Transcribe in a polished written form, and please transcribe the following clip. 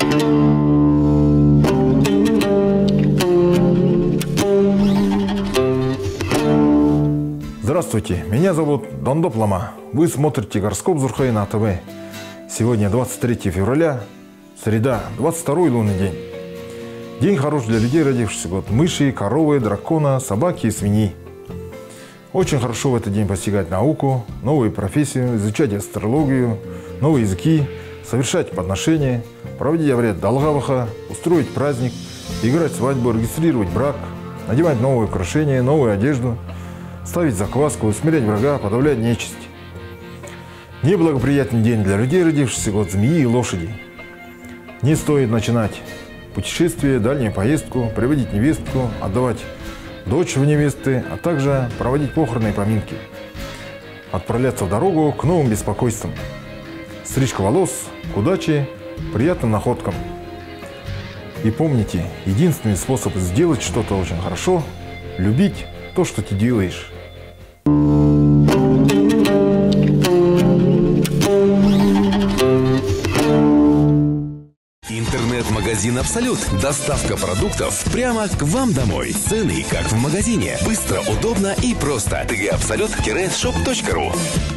Здравствуйте, меня зовут Дондоп Лама. Вы смотрите гороскоп Зурхайна ТВ. Сегодня 23 февраля, среда, 22-й лунный день. День хорош для людей, родившихся в год мыши, коровы, дракона, собаки и свиньи. Очень хорошо в этот день постигать науку, новые профессии, изучать астрологию, новые языки, совершать подношения, проводить обряд Далгаваха, устроить праздник, играть свадьбу, регистрировать брак, надевать новые украшения, новую одежду, ставить закваску, усмирять врага, подавлять нечисть. Неблагоприятный день для людей, родившихся в год змеи и лошади. Не стоит начинать путешествие, дальнюю поездку, приводить невестку, отдавать дочь в невесты, а также проводить похороны и поминки. Отправляться в дорогу к новым беспокойствам. Стрижка волос, к удаче, приятным находкам. И помните, единственный способ сделать что-то очень хорошо – любить то, что ты делаешь. Интернет-магазин «Абсолют». Доставка продуктов прямо к вам домой. Цены как в магазине. Быстро, удобно и просто. tgabsolut-shop.ru